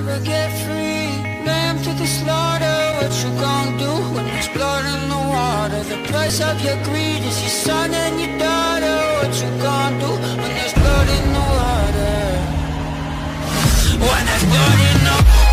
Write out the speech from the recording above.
never get free. Lamb to the slaughter, what you gon' do when there's blood in the water? The price of your greed is your son and your daughter. What you gon' do when there's blood in the water? When there's blood in the water.